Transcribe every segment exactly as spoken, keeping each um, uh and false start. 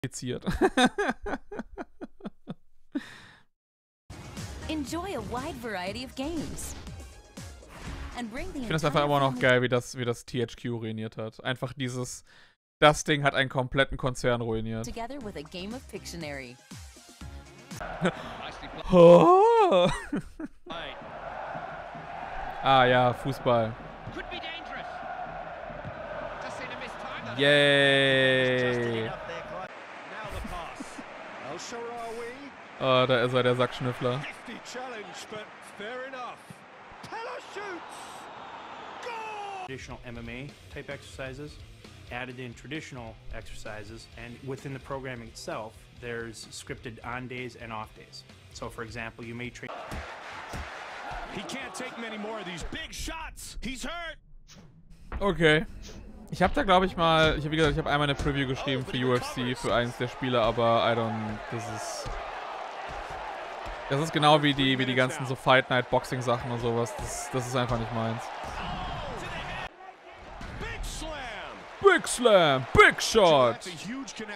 kompliziert. Enjoy a wide variety of games. And bring the Ich finde es einfach immer noch geil, wie das, wie das T H Q ruiniert hat. Einfach dieses, das Ding hat einen kompletten Konzern ruiniert. together with a game of Pictionary. Oh. Ah ja, Fußball. Yay. Oh, da ist er, der Sackschnüffler. Traditional M M A type exercises, added in traditional exercises, and within the programming itself, there's scripted on days and off days. So for example, you may train. He can't take many more of these big shots. He's hurt. Okay. Ich habe da, glaube ich, mal, ich habe wie gesagt, ich habe einmal eine Preview geschrieben für U F C, für eines der Spiele, aber I don't, das ist, das ist genau wie die, wie die ganzen so Fight Night Boxing Sachen und sowas, das, das ist einfach nicht meins. Big Slam, Big Shot. Das ist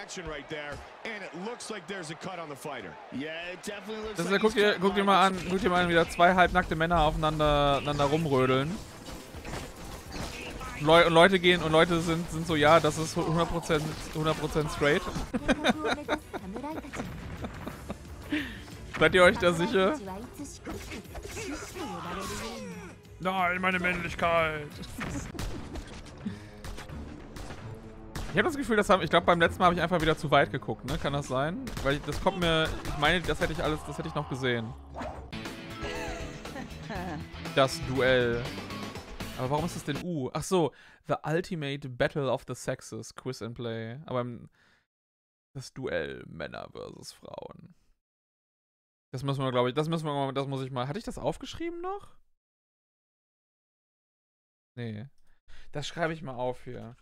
ja, guck dir, guck dir mal an, guck dir mal an, wie da zwei halbnackte Männer aufeinander, aufeinander rumrödeln. Leu und Leute gehen und Leute sind, sind so, ja, das ist hundert Prozent straight. Seid ihr euch da sicher? Nein, meine Männlichkeit. Ich habe das Gefühl, das haben, ich glaube, beim letzten Mal habe ich einfach wieder zu weit geguckt, ne? Kann das sein? Weil ich, das kommt mir, ich meine, das hätte ich alles, das hätte ich noch gesehen. Das Duell. Aber warum ist das denn U? Ach so, The Ultimate Battle of the Sexes, Quiz and Play. Aber das Duell Männer versus Frauen. Das müssen wir, glaube ich, das müssen wir mal, das muss ich mal. Hatte ich das aufgeschrieben noch? Nee. Das schreibe ich mal auf hier.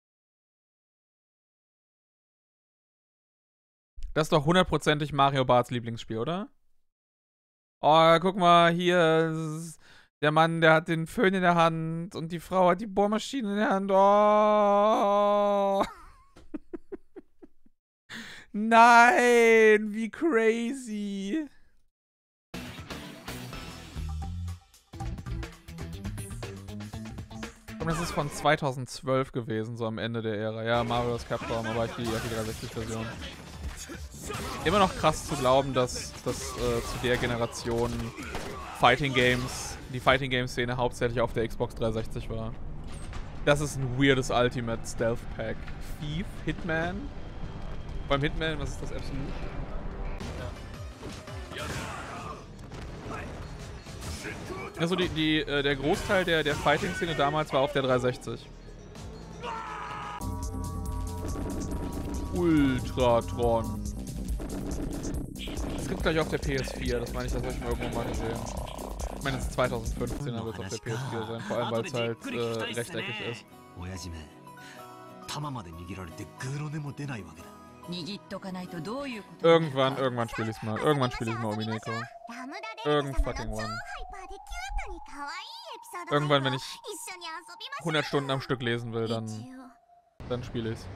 Das ist doch hundertprozentig Mario Barts Lieblingsspiel, oder? Oh, guck mal, hier. Der Mann, der hat den Föhn in der Hand und die Frau hat die Bohrmaschine in der Hand. Oh. Nein, wie crazy. Und das ist von zweitausendzwölf gewesen, so am Ende der Ära. Ja, Marvel's Capcom, aber ich die, die dreihundertsechzig-Version. Immer noch krass zu glauben, dass, dass äh, zu der Generation Fighting Games, die Fighting Game Szene hauptsächlich auf der Xbox dreihundertsechzig war. Das ist ein weirdes Ultimate Stealth Pack. Thief, Hitman. Beim Hitman, was ist das Absolute? Also die, die, äh, der Großteil der, der Fighting-Szene damals war auf der dreihundertsechzig. Ultratron. Das gibt's gleich auf der P S vier, das meine ich, das habe ich mal irgendwann mal gesehen. Ich meine, es ist zweitausendfünfzehn, dann wird es auf der P S vier sein, vor allem weil es halt äh, rechteckig ist. Irgendwann, irgendwann spiele ich es mal. Irgendwann spiele ich mal Omineko. Irgend fucking one. Irgendwann, wenn ich hundert Stunden am Stück lesen will, dann, dann spiele ich es.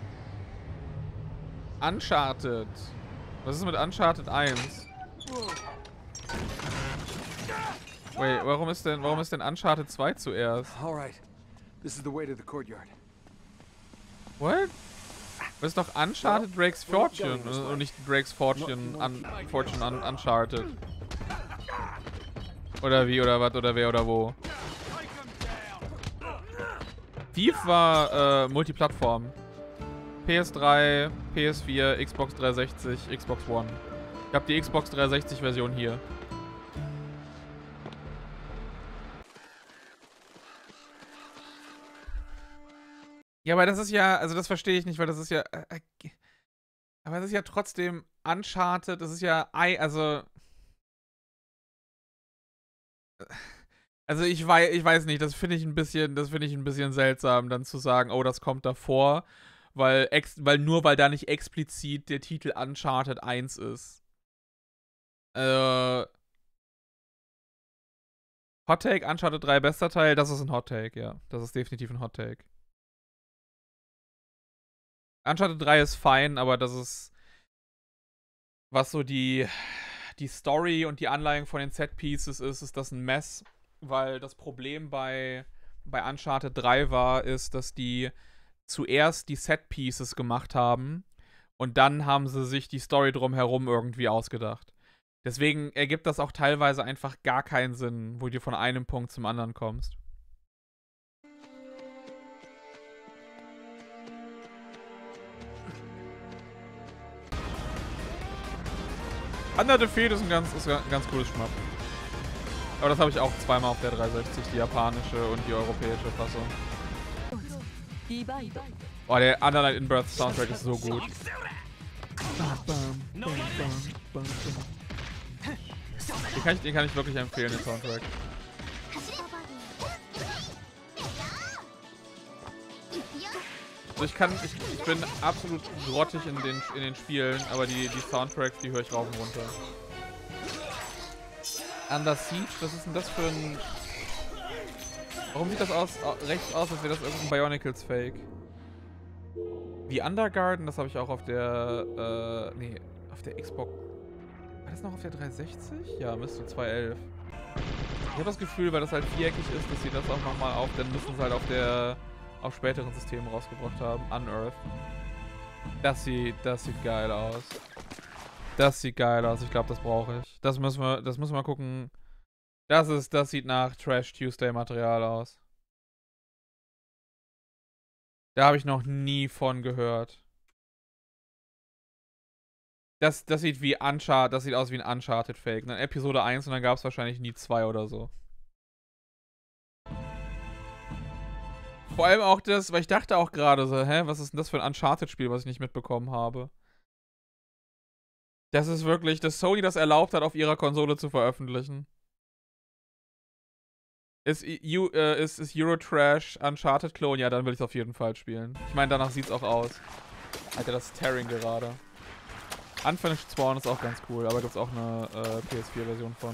Uncharted. Was ist mit Uncharted eins? Wait, warum ist denn, warum ist denn Uncharted zwei zuerst? What? Das ist doch Uncharted Drake's Fortune und nicht Drake's Fortune, un, Fortune un, Uncharted. Oder wie, oder was, oder wer, oder wo? Thief war äh, Multiplattform. P S drei, P S vier, Xbox dreihundertsechzig, Xbox One. Ich habe die Xbox dreihundertsechzig Version hier. Ja, aber das ist ja, also das verstehe ich nicht, weil das ist ja, äh, äh, aber das ist ja trotzdem Uncharted, das ist ja, also, also ich weiß, ich weiß nicht, das finde ich ein bisschen, das finde ich ein bisschen seltsam, dann zu sagen, oh, das kommt davor, weil, ex, weil nur weil da nicht explizit der Titel Uncharted eins ist. Äh, Hot Take, Uncharted drei bester Teil, das ist ein Hot Take, ja, das ist definitiv ein Hot Take. Uncharted drei ist fein, aber das ist, was so die, die Story und die Anleitung von den Set-Pieces ist, ist das ein Mess, weil das Problem bei, bei Uncharted drei war, ist, dass die zuerst die Set-Pieces gemacht haben und dann haben sie sich die Story drumherum irgendwie ausgedacht. Deswegen ergibt das auch teilweise einfach gar keinen Sinn, wo du von einem Punkt zum anderen kommst. Under Defeat ist ein ganz, ist ein ganz cooles Schmapp. Aber das habe ich auch zweimal auf der dreihundertsechzig, die japanische und die europäische Fassung. Oh, der Undernight In-Breath Soundtrack ist so gut. Den kann ich, den kann ich wirklich empfehlen, den Soundtrack. Also ich kann, ich, ich bin absolut grottig in den, in den Spielen, aber die, die Soundtracks, die höre ich rauf und runter. Under Siege, was ist denn das für ein... Warum sieht das aus, rechts aus, als wäre das irgendein Bionicles-Fake? The Undergarden, das habe ich auch auf der, äh, nee, auf der Xbox. War das noch auf der dreihundertsechzig? Ja, müsste zweitausendelf. Ich habe das Gefühl, weil das halt viereckig ist, dass sie das auch nochmal auf, dann müssen sie halt auf der, auf späteren Systemen rausgebracht haben. Unearthed. Das sieht, das sieht geil aus. Das sieht geil aus. Ich glaube, das brauche ich. Das müssen wir, das müssen wir gucken. Das ist, das sieht nach Trash Tuesday Material aus. Da habe ich noch nie von gehört. Das, das sieht wie Uncharted, das sieht aus wie ein Uncharted Fake. Dann Episode eins und dann gab es wahrscheinlich nie zwei oder so. Vor allem auch das, weil ich dachte auch gerade so, hä, was ist denn das für ein Uncharted-Spiel, was ich nicht mitbekommen habe? Das ist wirklich, dass Sony das erlaubt hat, auf ihrer Konsole zu veröffentlichen. Ist, uh, ist, ist Eurotrash Uncharted Clone? Ja, dann will ich es auf jeden Fall spielen. Ich meine, danach sieht's auch aus. Alter, das ist Tearing gerade. Unfinished Spawn ist auch ganz cool, aber gibt's auch eine äh, P S vier Version von.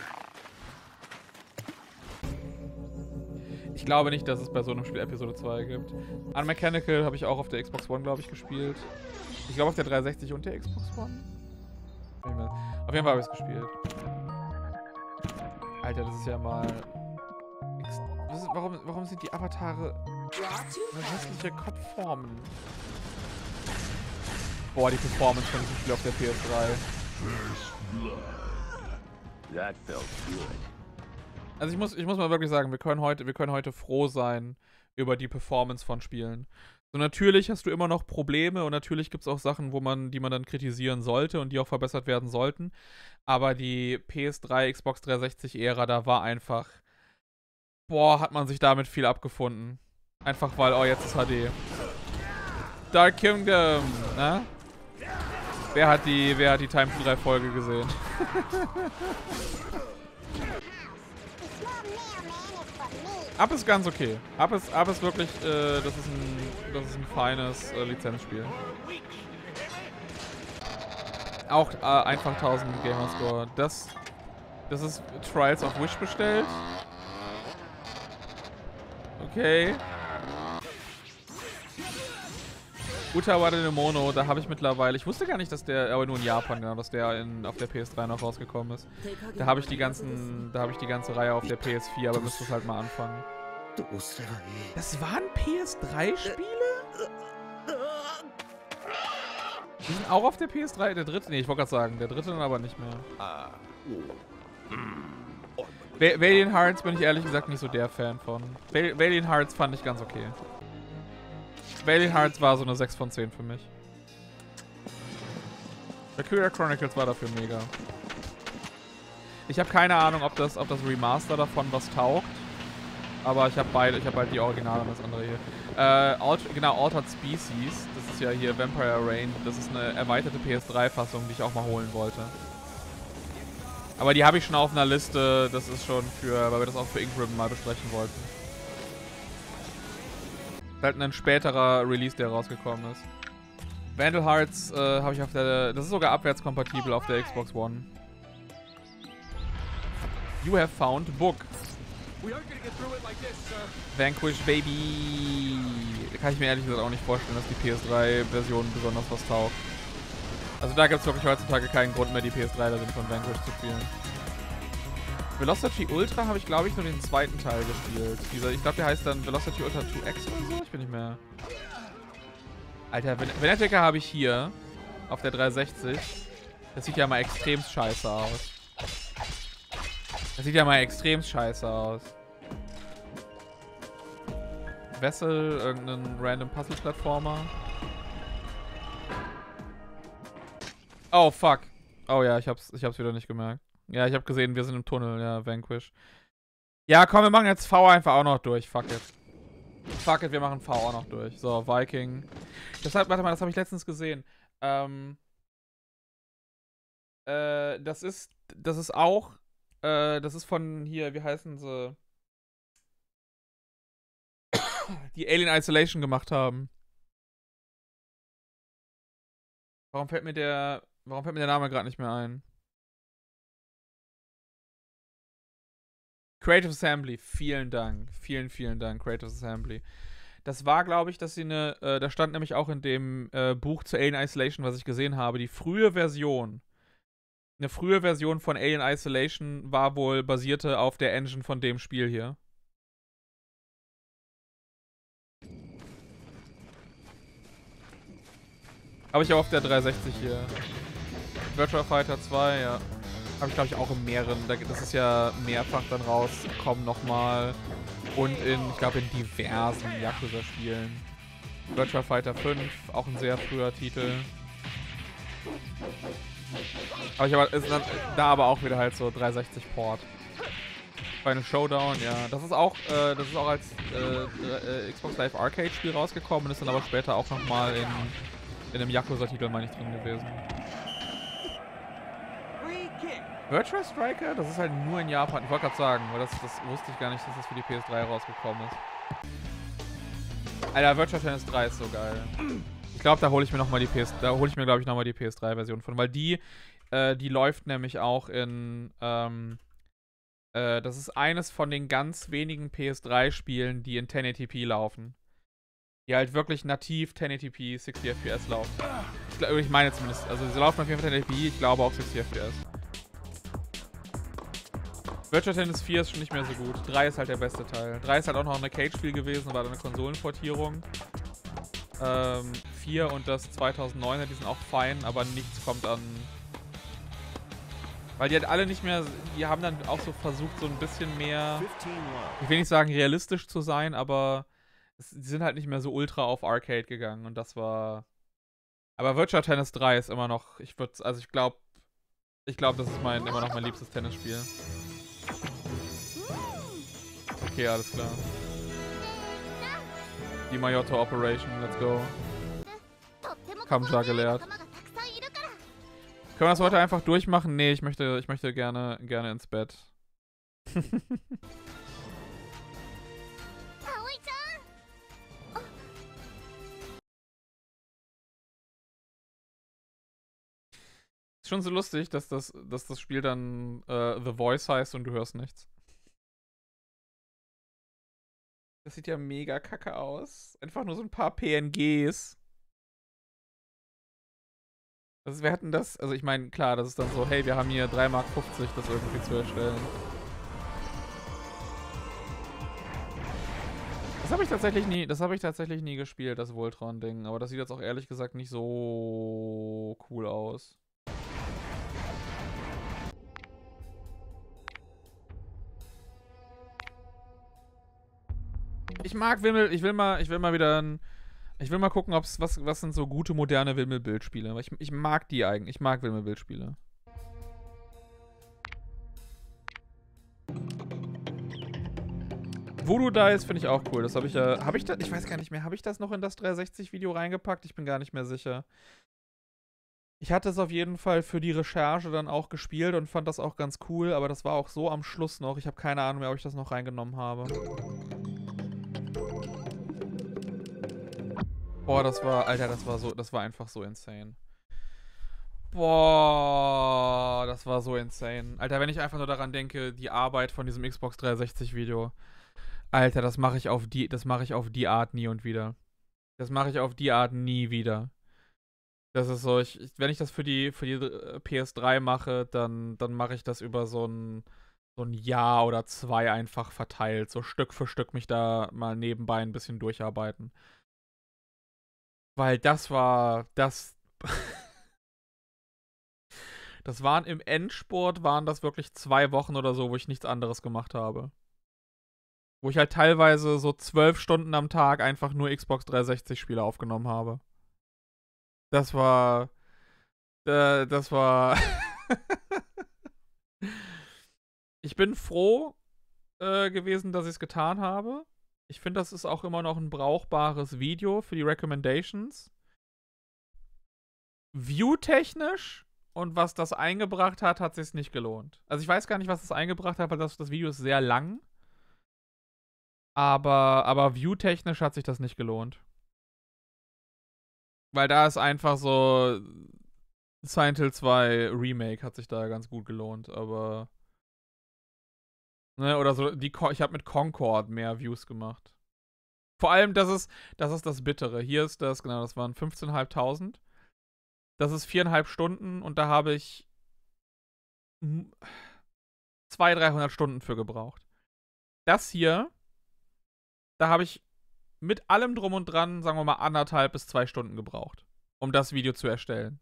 Ich glaube nicht, dass es bei so einem Spiel Episode zwei gibt. Unmechanical habe ich auch auf der Xbox One, glaube ich, gespielt. Ich glaube auf der dreihundertsechzig und der Xbox One. Auf jeden Fall habe ich es gespielt. Alter, das ist ja mal... Was ist, warum, warum sind die Avatare hässliche Kopfformen? Boah, die Performance von diesem Spiel auf der P S drei. Also ich muss, ich muss mal wirklich sagen, wir können heute, wir können heute froh sein über die Performance von Spielen. So, natürlich hast du immer noch Probleme und natürlich gibt es auch Sachen, wo man, die man dann kritisieren sollte und die auch verbessert werden sollten. Aber die P S drei, Xbox dreihundertsechzig-Ära, da war einfach... Boah, hat man sich damit viel abgefunden. Einfach weil, oh, jetzt ist H D. Dark Kingdom, ne? Wer hat die, wer hat die Time to drei Folge gesehen? Up ist ganz okay. Up ist, Up ist wirklich, äh, das ist ein, das ist ein feines äh, Lizenzspiel. Auch äh, einfach tausend Gamerscore. Das, das ist Trials of Wish bestellt. Okay. Utawade no Mono, da habe ich mittlerweile, ich wusste gar nicht, dass der, aber nur in Japan, genau, dass der in, auf der P S drei noch rausgekommen ist. Da habe ich die ganzen, da habe ich die ganze Reihe auf der P S vier, aber müsste es halt mal anfangen. Das waren P S drei Spiele? Die sind auch auf der P S drei, der dritte, nee, ich wollte gerade sagen, der dritte dann aber nicht mehr. Valiant Hearts bin ich ehrlich gesagt nicht so der Fan von. Valiant Hearts fand ich ganz okay. Valiant Hearts war so eine sechs von zehn für mich. Valkyria Chronicles war dafür mega. Ich habe keine Ahnung, ob das, ob das Remaster davon was taugt. Aber ich habe beide, ich habe halt die Originale und das andere hier. Äh, Alt, genau, Altered Species. Das ist ja hier Vampire Rain. Das ist eine erweiterte P S drei Fassung, die ich auch mal holen wollte. Aber die habe ich schon auf einer Liste, das ist schon für, weil wir das auch für Ink Ribbon mal besprechen wollten. Das ist halt ein späterer Release, der rausgekommen ist. Vandal Hearts äh, habe ich auf der, das ist sogar abwärtskompatibel auf der Xbox One. You have found book. Vanquish Baby. Da kann ich mir ehrlich gesagt auch nicht vorstellen, dass die P S drei Version besonders was taugt. Also da gibt es wirklich heutzutage keinen Grund mehr, die P S drei Version von Vanquish zu spielen. Velocity Ultra habe ich, glaube ich, nur den zweiten Teil gespielt. Dieser, ich glaube, der heißt dann Velocity Ultra zwei X oder so. Ich bin nicht mehr... Alter, Venetica habe ich hier auf der dreihundertsechzig. Das sieht ja mal extrem scheiße aus. Das sieht ja mal extrem scheiße aus. Vessel, irgendein random Puzzle-Plattformer. Oh, fuck. Oh ja, ich hab's, ich hab's wieder nicht gemerkt. Ja, ich hab gesehen, wir sind im Tunnel, ja, Vanquish. Ja, komm, wir machen jetzt V einfach auch noch durch. Fuck it. Fuck it, wir machen V auch noch durch. So, Viking. Deshalb, warte mal, das habe ich letztens gesehen. Ähm. Äh, das ist, das ist auch, äh, das ist von hier, wie heißen sie? Die Alien Isolation gemacht haben. Warum fällt mir der, warum fällt mir der Name gerade nicht mehr ein? Creative Assembly, vielen Dank. Vielen, vielen Dank, Creative Assembly. Das war, glaube ich, dass sie eine, äh, da stand nämlich auch in dem äh, Buch zu Alien Isolation, was ich gesehen habe, die frühe Version, eine frühe Version von Alien Isolation war wohl, basierte auf der Engine von dem Spiel hier. Habe ich auch auf der dreihundertsechzig hier. Virtua Fighter zwei, ja. Habe ich, glaube ich, auch in mehreren. Das ist ja mehrfach dann rausgekommen nochmal. Und in, ich glaube, in diversen Yakuza-Spielen. Virtua Fighter fünf, auch ein sehr früher Titel. Aber ich habe ist dann, da aber auch wieder halt so dreihundertsechzig Port. Final Showdown, ja. Das ist auch, äh, das ist auch als äh, äh, Xbox Live Arcade Spiel rausgekommen und ist dann aber später auch nochmal in, in einem Yakuza-Titel, meine ich, drin gewesen. Virtua Striker? Das ist halt nur in Japan. Ich wollte gerade sagen, weil das, das wusste ich gar nicht, dass das für die P S drei rausgekommen ist. Alter, Virtua Tennis drei ist so geil. Ich glaube, da hole ich mir noch mal die P S, da hole ich mir glaube ich noch mal die P S drei Version von, weil die, äh, die läuft nämlich auch in, ähm, äh, das ist eines von den ganz wenigen P S drei Spielen, die in ten eighty p laufen. Die halt wirklich nativ ten eighty p sixty F P S laufen. Ich, glaub, ich meine zumindest, also sie laufen auf jeden Fall ten eighty p, ich glaube auch sixty F P S. Virtua Tennis vier ist schon nicht mehr so gut. drei ist halt der beste Teil. drei ist halt auch noch ein Arcade-Spiel gewesen, war dann eine Konsolenportierung. Ähm, vier und das zweitausenddeuner, die sind auch fein, aber nichts kommt an... Weil die halt alle nicht mehr... Die haben dann auch so versucht, so ein bisschen mehr... Ich will nicht sagen realistisch zu sein, aber... Es, die sind halt nicht mehr so ultra auf Arcade gegangen und das war... Aber Virtua Tennis drei ist immer noch... Ich würde... Also ich glaube... Ich glaube, das ist mein, immer noch mein liebstes Tennisspiel. Okay, alles klar. Die Mayoto Operation, let's go. Kamja gelehrt. Können wir das heute einfach durchmachen? Nee, ich möchte, ich möchte gerne, gerne ins Bett. Ist schon so lustig, dass das, dass das Spiel dann äh, The Voice heißt und du hörst nichts. Das sieht ja mega kacke aus. Einfach nur so ein paar P N Gs. Also wir hatten das, also ich meine, klar, das ist dann so, hey, wir haben hier drei Mark fünfzig, das irgendwie zu erstellen. Das habe ich tatsächlich nie, das habe ich tatsächlich nie gespielt, das Voltron-Ding. Aber das sieht jetzt auch ehrlich gesagt nicht so cool aus. Ich mag Wimmel, ich will mal, ich will mal wieder ein, ich will mal gucken, ob's, was, was sind so gute, moderne Wimmel-Bildspiele. Ich, ich mag die eigentlich, ich mag Wimmel-Bildspiele. Voodoo Dice finde ich auch cool, das habe ich ja, habe ich das, ich weiß gar nicht mehr, habe ich das noch in das dreihundertsechzig Video reingepackt? Ich bin gar nicht mehr sicher. Ich hatte es auf jeden Fall für die Recherche dann auch gespielt und fand das auch ganz cool, aber das war auch so am Schluss noch, ich habe keine Ahnung mehr, ob ich das noch reingenommen habe. Boah, das war, Alter, das war so, das war einfach so insane. Boah, das war so insane. Alter, wenn ich einfach nur daran denke, die Arbeit von diesem Xbox dreihundertsechzig Video. Alter, das mache ich auf die, das mache ich auf die Art nie und wieder. Das mache ich auf die Art nie wieder. Das ist so, ich, wenn ich das für die, für die P S drei mache, dann, dann mache ich das über so ein, so ein Jahr oder zwei einfach verteilt. So Stück für Stück mich da mal nebenbei ein bisschen durcharbeiten. Weil das war, das, das waren im Endspurt, waren das wirklich zwei Wochen oder so, wo ich nichts anderes gemacht habe. Wo ich halt teilweise so zwölf Stunden am Tag einfach nur Xbox dreihundertsechzig Spiele aufgenommen habe. Das war, äh, das war, ich bin froh äh, gewesen, dass ich es getan habe. Ich finde, das ist auch immer noch ein brauchbares Video für die Recommendations. View-technisch und was das eingebracht hat, hat sich nicht gelohnt. Also ich weiß gar nicht, was das eingebracht hat, weil das, das Video ist sehr lang. Aber, aber View-technisch hat sich das nicht gelohnt. Weil da ist einfach so Silent Hill zwei Remake hat sich da ganz gut gelohnt, aber ne, oder so, die, ich habe mit Concord mehr Views gemacht. Vor allem, das ist, das ist das Bittere. Hier ist das, genau, das waren fünfzehntausendfünfhundert. Das ist viereinhalb Stunden und da habe ich zweihundert, dreihundert Stunden für gebraucht. Das hier, da habe ich mit allem drum und dran, sagen wir mal, anderthalb bis zwei Stunden gebraucht, um das Video zu erstellen.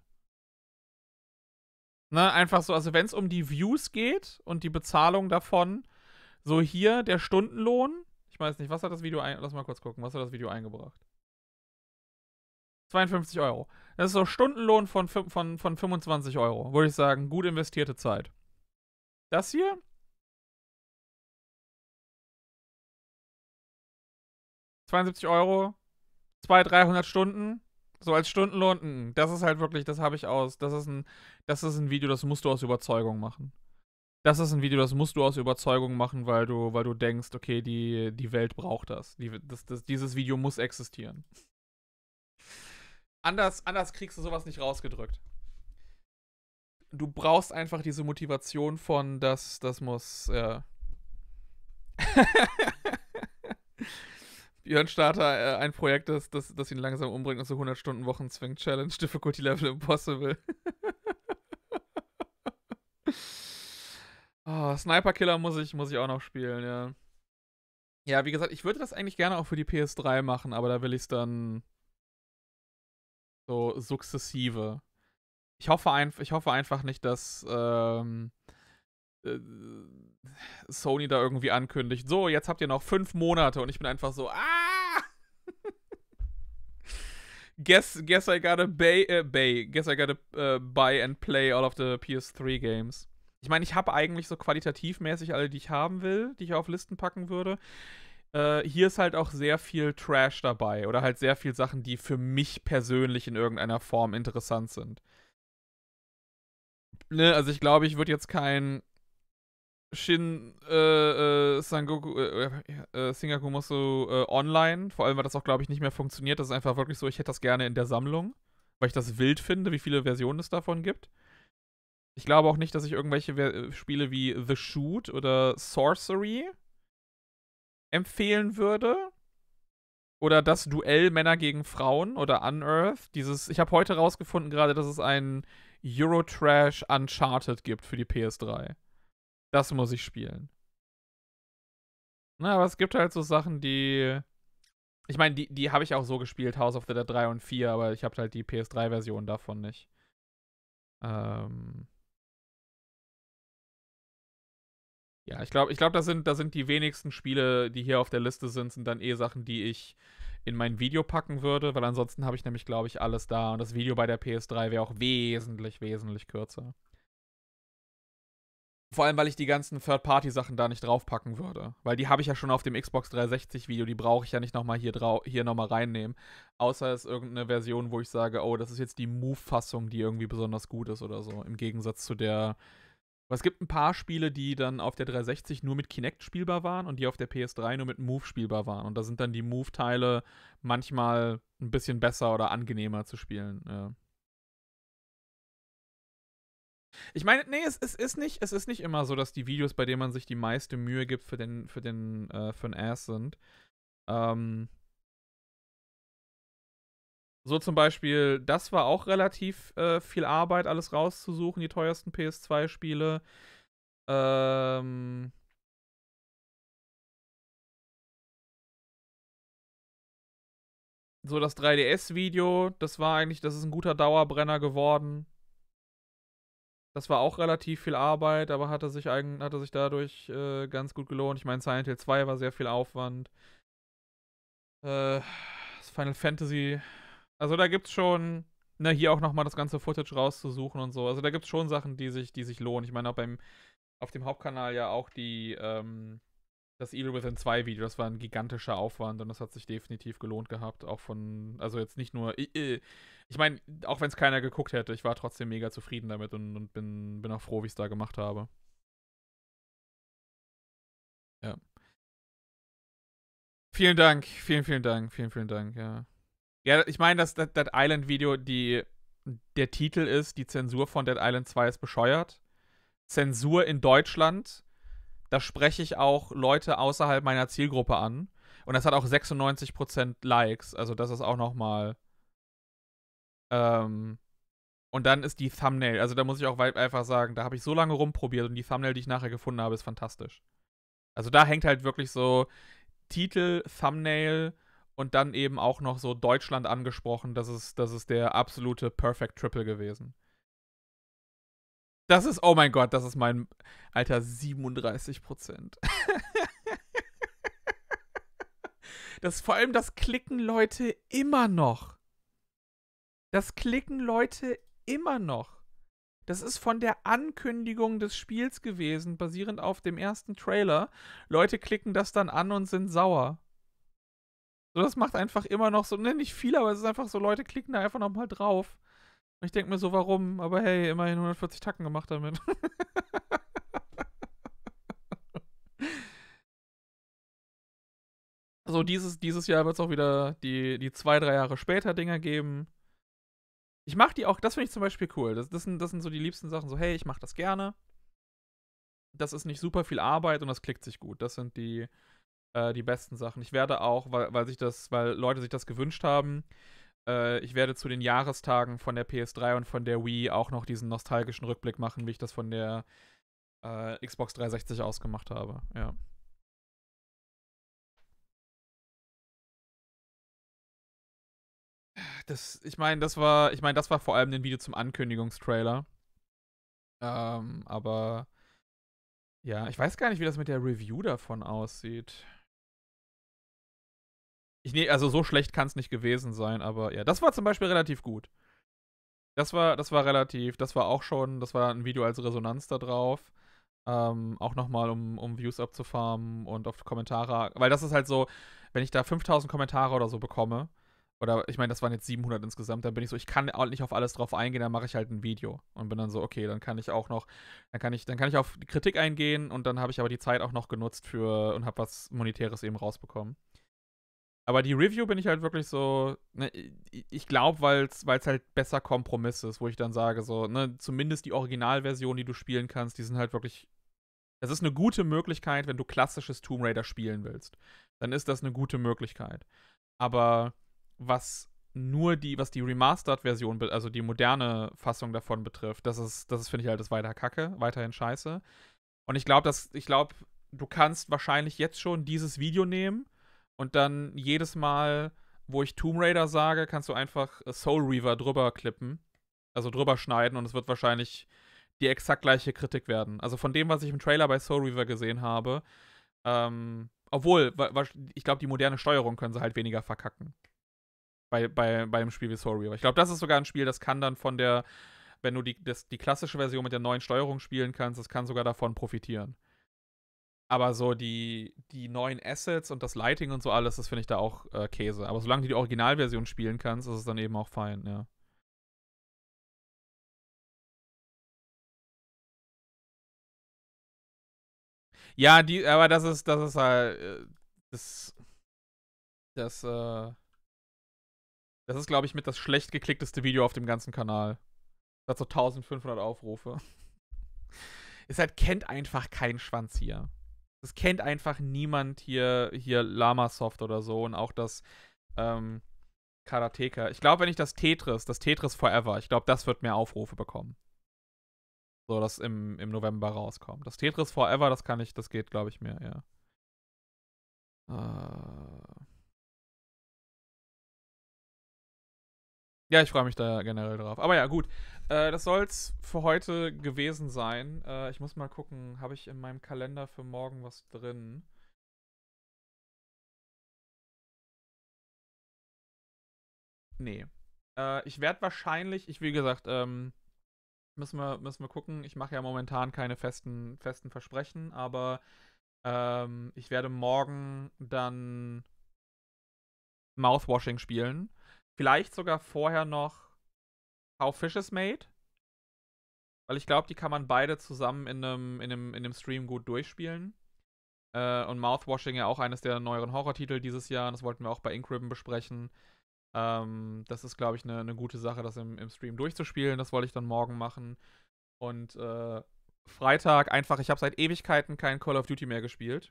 Ne, einfach so, also wenn es um die Views geht und die Bezahlung davon, so hier der Stundenlohn, ich weiß nicht, was hat das Video, ein lass mal kurz gucken, was hat das Video eingebracht? zweiundfünfzig Euro. Das ist so Stundenlohn von, von, von fünfundzwanzig Euro, würde ich sagen, gut investierte Zeit. Das hier? zweiundsiebzig Euro, zweihundert, dreihundert Stunden, so als Stundenlohn, das ist halt wirklich, das habe ich aus, das ist ein, das ist ein Video, das musst du aus Überzeugung machen. Das ist ein Video, das musst du aus Überzeugung machen, weil du, weil du denkst, okay, die, die Welt braucht das. Die, das, das. Dieses Video muss existieren. Anders, anders kriegst du sowas nicht rausgedrückt. Du brauchst einfach diese Motivation von, das, das muss, ja. Björn Starter, äh, ein Projekt, das, das, das ihn langsam umbringt und so hundert Stunden Wochen zwingt. Challenge, Difficulty Level Impossible. Oh, Sniper Killer muss ich, muss ich auch noch spielen, ja. Ja, wie gesagt, ich würde das eigentlich gerne auch für die P S drei machen, aber da will ich es dann so sukzessive. Ich hoffe, ein, ich hoffe einfach nicht, dass ähm, äh, Sony da irgendwie ankündigt, so, jetzt habt ihr noch fünf Monate und ich bin einfach so, ah! guess, guess I gotta bay, äh, bay, guess I gotta uh, buy and play all of the P S drei Games. Ich meine, ich habe eigentlich so qualitativmäßig alle, die ich haben will, die ich auf Listen packen würde. Äh, hier ist halt auch sehr viel Trash dabei oder halt sehr viel Sachen, die für mich persönlich in irgendeiner Form interessant sind. Ne, also ich glaube, ich würde jetzt kein Shin äh, äh, Sangoku, äh, äh, Sengoku Musou äh, online, vor allem, weil das auch, glaube ich, nicht mehr funktioniert. Das ist einfach wirklich so, ich hätte das gerne in der Sammlung, weil ich das wild finde, wie viele Versionen es davon gibt. Ich glaube auch nicht, dass ich irgendwelche Ver Spiele wie The Shoot oder Sorcery empfehlen würde. Oder das Duell Männer gegen Frauen oder Unearth. Dieses, ich habe heute rausgefunden gerade, dass es ein Eurotrash Uncharted gibt für die P S drei. Das muss ich spielen. Na, aber es gibt halt so Sachen, die. Ich meine, die, die habe ich auch so gespielt, House of the Dead drei und vier, aber ich habe halt die P S drei Version davon nicht. Ähm. Ja, ich glaube, ich glaub, da sind, da sind die wenigsten Spiele, die hier auf der Liste sind, sind dann eh Sachen, die ich in mein Video packen würde, weil ansonsten habe ich nämlich, glaube ich, alles da. Und das Video bei der P S drei wäre auch wesentlich, wesentlich kürzer. Vor allem, weil ich die ganzen Third-Party-Sachen da nicht draufpacken würde. Weil die habe ich ja schon auf dem Xbox dreihundertsechzig-Video, die brauche ich ja nicht nochmal hier, hier nochmal reinnehmen. Außer es ist irgendeine Version, wo ich sage, oh, das ist jetzt die Move-Fassung, die irgendwie besonders gut ist oder so. Im Gegensatz zu der. Aber es gibt ein paar Spiele, die dann auf der dreihundertsechzig nur mit Kinect spielbar waren und die auf der P S drei nur mit Move spielbar waren. Und da sind dann die Move-Teile manchmal ein bisschen besser oder angenehmer zu spielen. Ja. Ich meine, nee, es, es, ist nicht, es ist nicht immer so, dass die Videos, bei denen man sich die meiste Mühe gibt, für den, für den, äh, für den Ass sind. Ähm. So zum Beispiel, das war auch relativ äh, viel Arbeit, alles rauszusuchen, die teuersten P S zwei Spiele. Ähm... So das drei D S-Video, das war eigentlich, das ist ein guter Dauerbrenner geworden. Das war auch relativ viel Arbeit, aber hatte sich, eigen, hatte sich dadurch äh, ganz gut gelohnt. Ich meine, Silent Hill zwei war sehr viel Aufwand. Äh, das Final Fantasy. Also da gibt's schon, ne, hier auch nochmal das ganze Footage rauszusuchen und so. Also da gibt's schon Sachen, die sich, die sich lohnen. Ich meine auch beim, auf dem Hauptkanal ja auch die, ähm, das Evil Within zwei Video, das war ein gigantischer Aufwand und das hat sich definitiv gelohnt gehabt. Auch von, also jetzt nicht nur, ich, ich meine, auch wenn es keiner geguckt hätte, ich war trotzdem mega zufrieden damit und, und bin, bin auch froh, wie ich es da gemacht habe. Ja. Vielen Dank, vielen, vielen Dank, vielen, vielen Dank, ja. Ja, ich meine, das, das Dead Island Video, die, der Titel ist, die Zensur von Dead Island zwei ist bescheuert. Zensur in Deutschland. Da spreche ich auch Leute außerhalb meiner Zielgruppe an. Und das hat auch sechsundneunzig Prozent Likes. Also das ist auch nochmal. Ähm, und dann ist die Thumbnail. Also da muss ich auch einfach sagen, da habe ich so lange rumprobiert und die Thumbnail, die ich nachher gefunden habe, ist fantastisch. Also da hängt halt wirklich so Titel, Thumbnail und dann eben auch noch so Deutschland angesprochen. Das ist, das ist der absolute Perfect Triple gewesen. Das ist, oh mein Gott, das ist mein, Alter, siebenunddreißig Prozent. Das, vor allem, das klicken Leute immer noch. Das klicken Leute immer noch. Das ist von der Ankündigung des Spiels gewesen, basierend auf dem ersten Trailer. Leute klicken das dann an und sind sauer. So, das macht einfach immer noch so, ne, nicht viel, aber es ist einfach so, Leute klicken da einfach nochmal drauf. Und ich denke mir so, warum? Aber hey, immerhin hundertvierzig Tacken gemacht damit. So, dieses, dieses Jahr wird es auch wieder die, die zwei, drei Jahre später Dinger geben. Ich mache die auch, das finde ich zum Beispiel cool. Das, das, sind, das sind so die liebsten Sachen, so, hey, ich mache das gerne. Das ist nicht super viel Arbeit und das klickt sich gut. Das sind die, äh, die besten Sachen. Ich werde auch, weil, weil sich das, weil Leute sich das gewünscht haben, äh, ich werde zu den Jahrestagen von der P S drei und von der Wii auch noch diesen nostalgischen Rückblick machen, wie ich das von der äh, Xbox dreihundertsechzig aus gemacht habe. Ja. Das, ich meine, das war, ich meine, das war vor allem ein Video zum Ankündigungstrailer. Ähm, aber ja, ich weiß gar nicht, wie das mit der Review davon aussieht. Ich ne, also so schlecht kann es nicht gewesen sein, aber ja, das war zum Beispiel relativ gut. Das war, das war relativ, das war auch schon, das war ein Video als Resonanz da drauf. Ähm, auch nochmal, um, um Views abzufarmen und auf Kommentare, weil das ist halt so, wenn ich da fünftausend Kommentare oder so bekomme, oder ich meine, das waren jetzt siebenhundert insgesamt, dann bin ich so, ich kann auch nicht auf alles drauf eingehen, dann mache ich halt ein Video und bin dann so, okay, dann kann ich auch noch, dann kann ich, dann kann ich auf die Kritik eingehen und dann habe ich aber die Zeit auch noch genutzt für und habe was Monetäres eben rausbekommen. Aber die Review bin ich halt wirklich so, ne, ich glaube, weil es halt besser Kompromiss ist, wo ich dann sage, so, ne, zumindest die Originalversion, die du spielen kannst, die sind halt wirklich, das ist eine gute Möglichkeit, wenn du klassisches Tomb Raider spielen willst. Dann ist das eine gute Möglichkeit. Aber was nur die, was die Remastered-Version, also die moderne Fassung davon betrifft, das ist, das ist, finde ich halt, das weiter Kacke, weiterhin scheiße. Und ich glaube, dass, ich glaube, du kannst wahrscheinlich jetzt schon dieses Video nehmen und dann jedes Mal, wo ich Tomb Raider sage, kannst du einfach Soul Reaver drüber klippen, also drüber schneiden und es wird wahrscheinlich die exakt gleiche Kritik werden. Also von dem, was ich im Trailer bei Soul Reaver gesehen habe, ähm, obwohl, ich glaube, die moderne Steuerung können sie halt weniger verkacken. Bei, bei, bei einem Spiel wie Soul Reaver. Ich glaube, das ist sogar ein Spiel, das kann dann von der, wenn du die, das, die klassische Version mit der neuen Steuerung spielen kannst, das kann sogar davon profitieren. Aber so die, die neuen Assets und das Lighting und so alles, das finde ich da auch äh, Käse. Aber solange du die Originalversion spielen kannst, ist es dann eben auch fein, ja. Ja, die, aber das ist, das ist halt, äh, das, das, äh, das ist, glaube ich, mit das schlecht geklickteste Video auf dem ganzen Kanal. Das hat so eintausendfünfhundert Aufrufe. Es halt kennt einfach kein Schwanz hier. Es kennt einfach niemand hier, hier Lamasoft oder so. Und auch das, ähm, Karateka. Ich glaube, wenn ich das Tetris, das Tetris Forever, ich glaube, das wird mehr Aufrufe bekommen. So, das im, im November rauskommt. Das Tetris Forever, das kann ich, das geht, glaube ich, mehr, ja. Äh. Ja, ich freue mich da generell drauf. Aber ja, gut. Äh, das soll's für heute gewesen sein. Äh, ich muss mal gucken, habe ich in meinem Kalender für morgen was drin? Nee. Äh, ich werde wahrscheinlich, ich wie gesagt, ähm, müssen wir, müssen wir gucken. Ich mache ja momentan keine festen, festen Versprechen, aber ähm, ich werde morgen dann Mouthwashing spielen. Vielleicht sogar vorher noch How Fish is Made. Weil ich glaube, die kann man beide zusammen in einem, in einem, in einem Stream gut durchspielen. Äh, und Mouthwashing ja auch eines der neueren Horrortitel dieses Jahr. Und das wollten wir auch bei Ink Ribbon besprechen. Ähm, das ist, glaube ich, eine ne gute Sache, das im, im Stream durchzuspielen. Das wollte ich dann morgen machen. Und äh, Freitag einfach, ich habe seit Ewigkeiten kein Call of Duty mehr gespielt.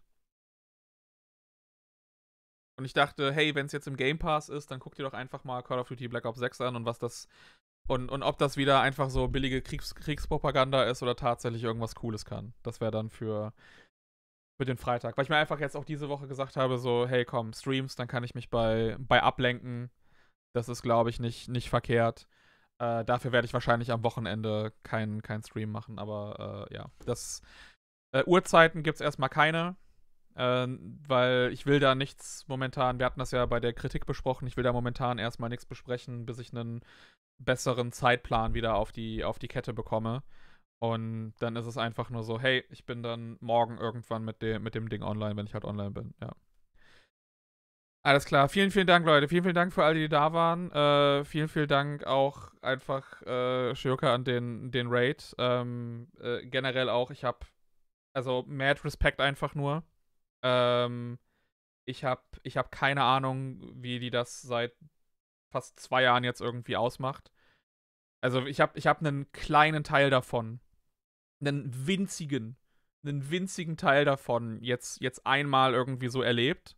Und ich dachte, hey, wenn es jetzt im Game Pass ist, dann guck dir doch einfach mal Call of Duty Black Ops sechs an und was das und, und ob das wieder einfach so billige Kriegs Kriegspropaganda ist oder tatsächlich irgendwas Cooles kann. Das wäre dann für, für den Freitag. Weil ich mir einfach jetzt auch diese Woche gesagt habe, so, hey, komm, Streams, dann kann ich mich bei, bei ablenken. Das ist, glaube ich, nicht, nicht verkehrt. Äh, dafür werde ich wahrscheinlich am Wochenende keinen kein Stream machen, aber äh, ja, das äh, Uhrzeiten gibt es erstmal keine. Äh, weil ich will da nichts momentan, wir hatten das ja bei der Kritik besprochen, ich will da momentan erstmal nichts besprechen, bis ich einen besseren Zeitplan wieder auf die, auf die Kette bekomme. Und dann ist es einfach nur so, hey, ich bin dann morgen irgendwann mit dem, mit dem Ding online, wenn ich halt online bin, ja. Alles klar, vielen, vielen Dank, Leute. Vielen, vielen Dank für alle, die da waren. Äh, vielen, vielen Dank auch einfach, äh, Shioka an den, den Raid. Ähm, äh, generell auch, ich habe also mad Respekt einfach nur. Ähm, ich habe ich hab keine Ahnung, wie die das seit fast zwei Jahren jetzt irgendwie ausmacht. Also ich habe ich hab einen kleinen Teil davon, einen winzigen, einen winzigen Teil davon jetzt, jetzt einmal irgendwie so erlebt.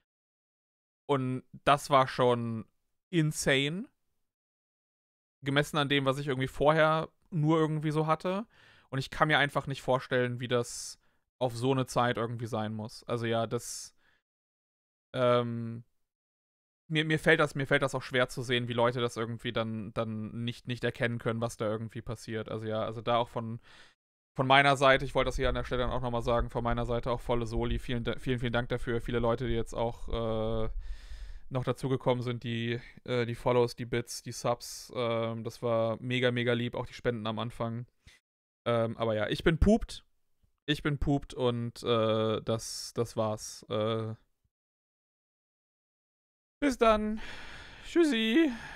Und das war schon insane. Gemessen an dem, was ich irgendwie vorher nur irgendwie so hatte. Und ich kann mir einfach nicht vorstellen, wie das auf so eine Zeit irgendwie sein muss. Also ja, das ähm, mir, mir fällt das, mir fällt das auch schwer zu sehen, wie Leute das irgendwie dann, dann nicht, nicht erkennen können, was da irgendwie passiert. Also ja, also da auch von, von meiner Seite, ich wollte das hier an der Stelle dann auch nochmal sagen, von meiner Seite auch volle Soli. Vielen, vielen, vielen Dank dafür. Viele Leute, die jetzt auch äh, noch dazugekommen sind, die, äh, die Follows, die Bits, die Subs. Ähm, das war mega, mega lieb, auch die Spenden am Anfang. Ähm, aber ja, ich bin pupt. Ich bin pupt und äh, das, das war's. Äh, bis dann. Tschüssi.